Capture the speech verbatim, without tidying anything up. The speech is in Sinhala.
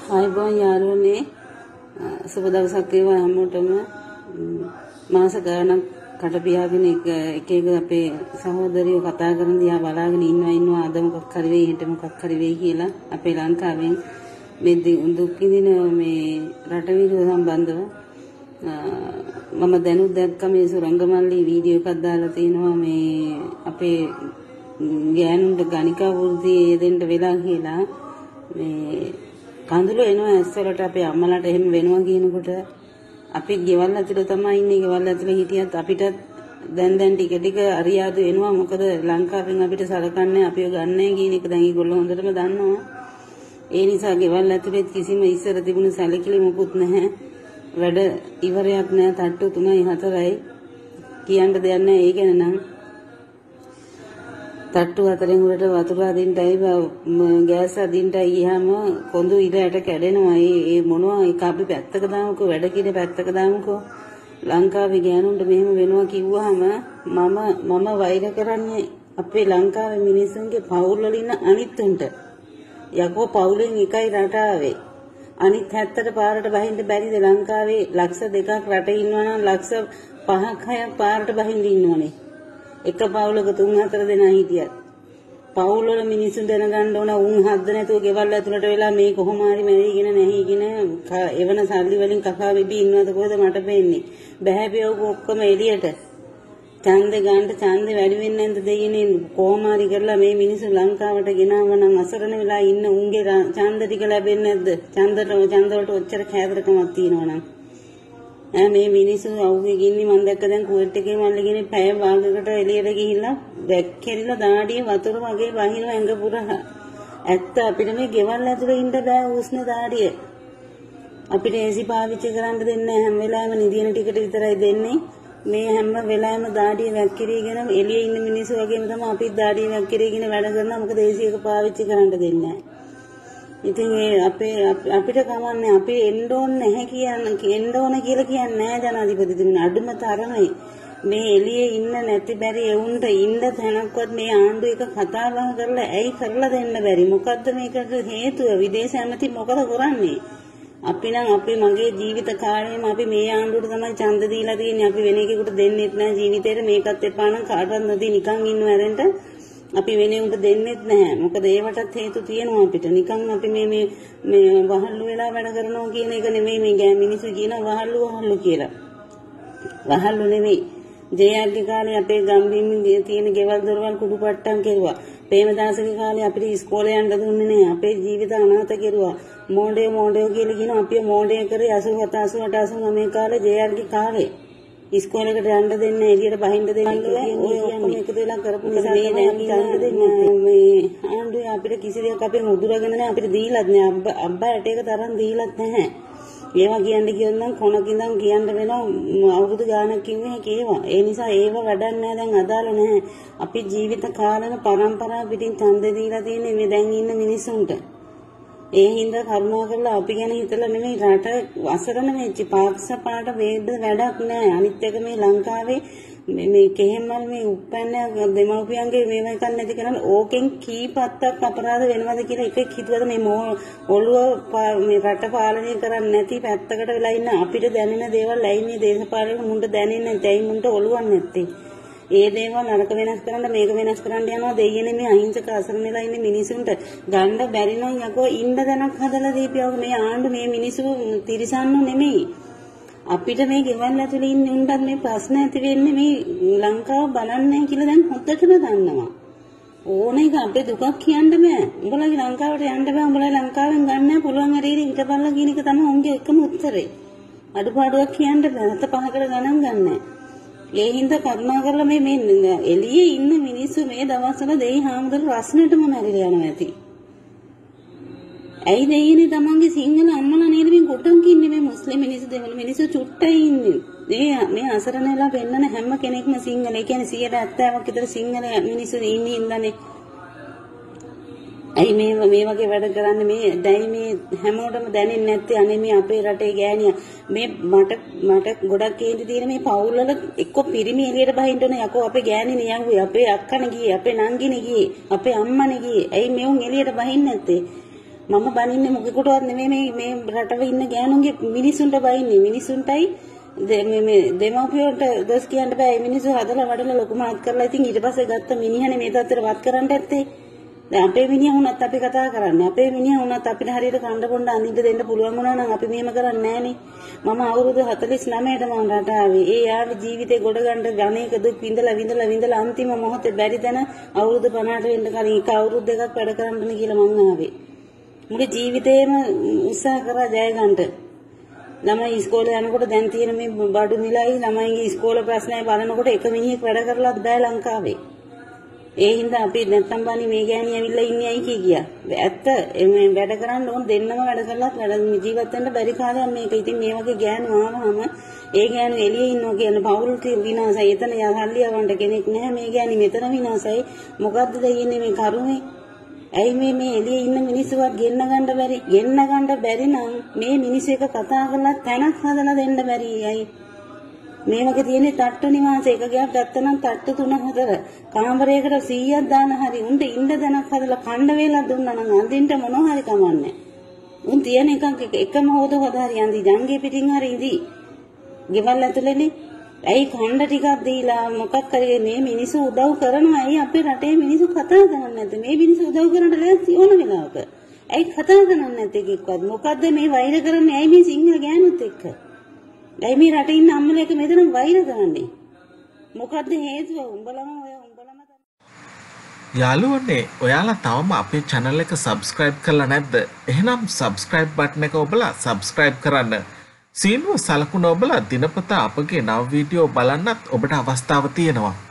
ආයිබෝන් යාළුවනේ සුබ දවසක් වේවා හැමෝටම මාස ගාණක් කට පියාගෙන එක එක එක අපේ සහෝදරියෝ කතා කරන දිහා බලාගෙන ඉන්නවා ඉන්නවා අද මොකක් හරි වෙයි හෙට මොකක් හරි වෙයි කියලා අපේ ලංකාවෙන් මේ දුක් විඳින මේ රට විරුව සම්බන්ධව මම දැනුත් දැක්ක මේ සුරංගමල්ලි වීඩියෝ එකක් දාලා තිනවා මේ අපේ ගෑනුන්ට ගණිකා වෘත්තියේ දෙන්න වෙලා කියලා මේ කඳුළු එනවා ඇස්වලට අපේ අම්මලාට එහෙම වෙනවා කියනකොට අපි ගෙවල් ඇතුළේ තමයි ඉන්නේ ගෙවල් ඇතුළේ හිටියත් අපිට දැන් දැන් ටික ටික අරියාදු එනවා මොකද ලංකාවෙන් අපිට සලකන්නේ අපිව ගන්නෑ කියන එක දැන් ඒගොල්ලෝ හොඳටම දන්නවා ඒ නිසා ගෙවල් ඇතුළේ කිසිම ඉස්සර තිබුණු සැලකිලි මොකුත් නැහැ වැඩ ඉවරයක් නැහැ තට්ටු තුනයි හතරයි කියන්න දෙයක් නැහැ ඒ ගැන නම් තට්ටු හතරෙන් උඩට වතුර අදින්නයි ගෑස් අදින්නයි ගියාම කොඳු ඉරයට කැඩෙනවා. ඒ ඒ මොනවා ඒක අපි පැත්තක දාමුකෝ වැඩ කිරේ පැත්තක දාමුකෝ. ලංකාවේ ගෑනුන්ට මෙහෙම වෙනවා කිව්වහම මම මම වෛර කරන්නේ අපේ ලංකාවේ මිනිස්සුන්ගේ පවුල් වල ඉන්න අනිත් උන්ට. යකෝ පවුලෙන් එකයි රට ආවේ. අනිත් හැත්තට පාරට බහින්න බැරිද ලංකාවේ ලක්ෂ දෙකක් රටේ ඉන්නවා නම් ලක්ෂ පහක් හයක් පාරට බහින්න ඉන්නෝනේ. එක පවුලක තුන් හතර දෙනා හිටියත් පවුල් වල මිනිස්සු දැනගන්න ඕන උන් හද්ද නැතුව ගෙවල් ඇතුළට වෙලා මේ කොහොම හරි මැරිගෙන නැහිගෙන එවන සල්ලි වලින් කකා වෙබි ඉන්නවද කොහෙද මට පේන්නේ බෑපියව ඔක්කොම එළියට ඡන්දේ ගන්න ඡන්දේ වැඩි වෙන්නේ නැද්ද දෙයිනේ කොහොම හරි කරලා මේ මිනිස්සු ලංකාවට ගෙනාව නම් අසරණ වෙලා ඉන්න උන්ගේ ඡන්ද ටික ලැබෙන්නේ නැද්ද ඡන්දට ඡන්ද වලට ඔච්චර කෑදරකමක් තියෙනවනම් මේ මිනිස්සු අවුගේ ගින්නේ මම දැක්ක දැන් කුවෙට් එකේ මල්ලිගෙන පැය භාගයකට එළියට ගිහිල්ලා වැක්කෙරිලා දාඩිය වතුර වගේ වහින ඇඟ පුරා ඇත්ත අපිට මේ ගෙවල් ඇතුලේ ඉන්න බෑ උස්න දාඩිය අපිට ඒසි පාවිච්චි කරන්න දෙන්නේ හැම වෙලාවෙම නිදින ටිකට විතරයි දෙන්නේ මේ හැම වෙලාවෙම දාඩිය වැක්කිරීගෙන එළියේ ඉන්න මිනිස්සු වගේම තමයි අපිත් දාඩිය වැක්කිරීගෙන වැඩ කරනවා මොකද ඒසි එක පාවිච්චි කරන්න දෙන්නේ නැහැ ඉතින් ඒ අපේ අපිට කමන්නේ අපි එන්න ඕනේ නැහැ කියන එන්න ඕනේ කියලා කියන්නේ නැහැ ජනාධිපතිතුමනි අඩුම තරමේ මේ එළියේ ඉන්න නැති බැරි එවුන්ට ඉන්න තැනක්වත් මේ ආණ්ඩුව එක කතා බහ කරලා ඇයි කරලා දෙන්න බැරි මොකද්ද මේකට හේතුව විදේශ ඇමති මොකද කරන්නේ අපි නම් අපි මගේ ජීවිත කාලයේම අපි මේ ආණ්ඩුවට තමයි ඡන්ද දීලා තියෙන්නේ අපි වෙන එකෙකුට දෙන්නෙත් නැහැ ජීවිතේට මේකත් එපා නම් කාටවත් නැති නිකන් ඉන්නව ඇරෙන්න අපි වෙනේ උන්ට දෙන්නෙත් නැහැ. මොකද ඒවටත් හේතු තියෙනවා අපිට. නිකන් අපි මේ මේ මේ වහල්ලු වෙලා වැඩ කරනවා කියන එක නෙමෙයි මේ ගෑ මිනිස්සු කියන වහල්ලු වහල්ලු කියලා. වහල්ලු නෙමෙයි. ජේආර්ගේ කාලේ අපේ ගම්බින් තියෙන ගෙවල් දොරවල් කුඩු පට්ටම් කෙරුවා. ප්‍රේමදාසගේ කාලේ අපිට ඉස්කෝලේ යන්න දුන්නේ නැහැ. අපේ ජීවිත අනාථ කෙරුවා. මොණ්ඩේ මොණ්ඩේ කියලා කියන අපි මොණ්ඩේ කරේ අසූ හත අසූ අට අසූ නවය කාලේ ජේආර්ගේ කාලේ ඉස්කෝලේකට යන්න දෙන්නේ එළියට බහින්න දෙන්නේ ඔය ඔක්කොම එකතු වෙලා කරපු නිසා මේ දැන් යන්න දෙන්නේ මේ ආණ්ඩුවේ අපිට කිසි දෙයක් අපෙන් උදුරගෙන නැහැ අපිට දීලත් නැහැ අබ්බා ඇටයක තරම් දීලත් නැහැ ඒවා කියන්න කියොත් නම් කොනකින්දන් කියන්න වෙනවා අවුරුදු ගාණක් කිව්වේ කේවා ඒ නිසා ඒව වැඩක් නැහැ දැන් අදාළ නැහැ අපි ජීවිත කාලෙන පරම්පරාව පිටින් ඡන්ද දීලා තියෙන්නේ මේ දැන් ඉන්න මිනිස්සුන්ට ඒ හින්දා කරුණා කරලා අපි ගැන හිතලා නෙමෙයි රට අසරණ වෙච්ච පාක්ෂ පාට වේද වැඩක් නැහැ අනිත් එක මේ ලංකාවේ මේ කෙහෙමල් මේ උප්පන්න දෙමව්පියන්ගේ මේව එකක් නැති කරන ඕකෙන් කීපත්තක් අපරාධ වෙනවද කියලා එකෙක් හිතුවද මේ ඔළුව මේ රට පාලනය කරන්නේ නැති පැත්තකට වෙලා ඉන්න අපිට දැනෙන දේවල් ඇයි මේ දේශපාලන මුන්ට දැනෙන්නේ නැත්te ඇයි මුන්ට ඔළුවක් නැත්තේ ඒ දේවල් නරක වෙනස් කරන්න මේක වෙනස් කරන්න යනවා දෙයියනේ මේ අහිංසක අසරණ වෙලා ඉන්න මිනිසුන්ට ගන්න බැරි නම් යකෝ ඉන්න දැනක් හදලා දීපියව මේ ආණ්ඩු මේ මිනිස්සු තිරිසන්නු නෙමෙයි අපිට මේ ගෙවල් ඇතුලේ ඉන්න උන්ටත් මේ ප්‍රශ්න ඇති වෙන්නේ මේ ලංකාව බලන්නේ කියලා දැන් හොද්දටම දන්නවා ඕන එක අපේ දුකක් කියන්න බෑ උඹලගේ ලංකාවට යන්න බෑ උඹලා ලංකාවෙන් ගන්න පුළුවන් හරියට හිටපල්ලා කියන එක තමයි උන්ගේ එකම උත්තරේ අඩුපාඩුවක් කියන්න බෑ හත පහකට ගණන් ගන්නෑ ඒ හින්දා කරුණා කරලා මේ මේ එළියේ ඉන්න මිනිස්සු මේ දවස්වල දෙයි හාමුදුරු රස්නෙටම මැරිලා යනවා ඇති. ඇයි දෙයිනේ තමන්ගේ සිංහල අම්මලා නේද මේ කොටම් කින්නේ මේ මුස්ලිම් මිනිස්සු දෙවල මිනිස්සු චුට්ටයි ඉන්නේ. මේ මේ අසරණ වෙලා පෙන්නන හැම කෙනෙක්ම සිංහල. ඒ කියන්නේ සියයට හැත්තෑවක් විතර සිංහල මිනිස්සු ඉන්නේ ඉඳන්නේ. ඇයි මේ මේ වගේ වැඩ කරන්නේ මේ දැයි මේ හැමෝටම දැනෙන්නේ නැත්තේ අනේ මේ අපේ රටේ ගෑණිය මේ මට මට ගොඩක් කේන්ති තියෙන මේ පවුල් වල එක්ක පිරිමි එළියට බහින්න ඕනේ යකෝ අපේ ගෑණිනේ යංගුවේ අපේ අක්කනේ ගියේ අපේ නංගිනේ ගියේ අපේ අම්මනේ ගියේ ඇයි මෙවුන් එළියට බහින්නේ නැත්තේ මම බනින්නේ මොකකටවත් නෙමෙයි මේ මේ රටව ඉන්න ගෑනුන්ගේ මිනිසුන්ට බයින්නේ මිනිසුන්ටයි මේ මේ දෙමව්පියන්ට දොස් කියන්න බෑ මිනිස්සු හදලා වඩලා ලොකු මාත් කරලා ඉතින් ඊට පස්සේ ගත්ත මිනිහනේ මේ තත්ත්වෙට වත් කරන්න ඇත්තේ දැන් අපේ මිනිහා වුණත් අපි කතා කරන්නේ අපේ මිනිහා වුණත් අපිට හරියට කණ්ඩ බොණ්ඩ අඳින්න දෙන්න පුළුවන් වුණා නම් අපි මෙහෙම කරන්නේ නෑනේ මම අවුරුදු හතළිස් නවයට මම රට ආවේ ඒ ආවේ ජීවිතේ ගොඩ ගන්න අනේක දුක් විඳලා විඳලා විඳලා අන්තිම මොහොතේ බැරි තැන අවුරුදු පනහට වෙන්න කලින් එක අවුරුදු දෙකක් වැඩ කරන්න කියලා මං ආවේ මුළු ජීවිතේම උත්සාහ කරා ජය ගන්නට ළමයි ඉස්කෝලේ යනකොට දැන් තියෙන මේ බඩු මිලයි ළමයිගේ ඉස්කෝලේ ප්‍රශ්නය බලනකොට එක මිනිහෙක් වැඩ කරලාත් බෑ ලංකාවේ. ඒ හින්දා අපි නැත්තම් බණි මේ ගෑණි ඇවිල්ලා ඉන්නේ ඇයි කිය කියා. ඇත්ත මේ වැඩ කරන්න ඕන දෙන්නම වැඩ කරලාත් වැඩ ජීවත් වෙන්න බැරි කාලයක් මේක. ඉතින් මේ වගේ ගෑනු ආවම ඒ ගෑනු එළියේ ඉන්නවා කියන පවුලට විනාශයි. එතන යහල්ලි යවන්න කෙනෙක් නැහැ. මේ ගෑණි මෙතන විනාශයි. මොකද්ද දෙන්නේ මේ කරුමේ? ඇයි මේ මේ එළියේ ඉන්න මිනිස්සුවත් ගෙන්න ගන්න බැරි ගෙන්න ගන්න බැරි නම් මේ මිනිස්සු එක කතා කරලා තැනක් හදලා දෙන්න බැරි අයි මේ වගේ තියෙන තට්ටු නිවාස එක ගයක් ගත්තනම් තට්ටු තුන හතර කාමරයකට සීයක් දාන හරි උන්ට ඉන්න තැනක් හදලා කණ්ඩ වේලක් දුන්නා නම් අඳින්න මොනවා හරි කමන්නේ උන් තියෙන එකක් එකම හොද හොද හරි අඳි ජංගේ පිටින් හරි ඉදි ගෙවල් ඇතුලේනේ ඇයි කණ්ඩ ටිකක් දීලා මොකක් කරේ මේ මිනිස්සු උදව් කරනවා ඇයි අපේ රටේ මිනිස්සු කතා කරන්නේ නැද්ද මේ මිනිස්සු උදව් කරන්න ලෑස්ති ඕන වෙලාවක ඇයි කතා කරන්නේ නැත්තේ කිව්වත් මොකද්ද මේ වෛර කරන්නේ ඇයි මේ සිංහල ගෑනුත් එක්ක ඇයි මේ රටේ ඉන්න අම්මලා එක මෙතන වෛර කරන්නේ මොකද්ද හේතුව උඹලම ඔය උඹලම යාළුවනේ ඔයාලා තවම අපේ channel එක subscribe කරලා නැද්ද එහෙනම් subscribe button එක ඔබලා subscribe කරන්න සීනුව සලකුණ ඔබලා දිනපතා අපගේ නව වීඩියෝ බලන්නත් ඔබට අවස්ථාව තියෙනවා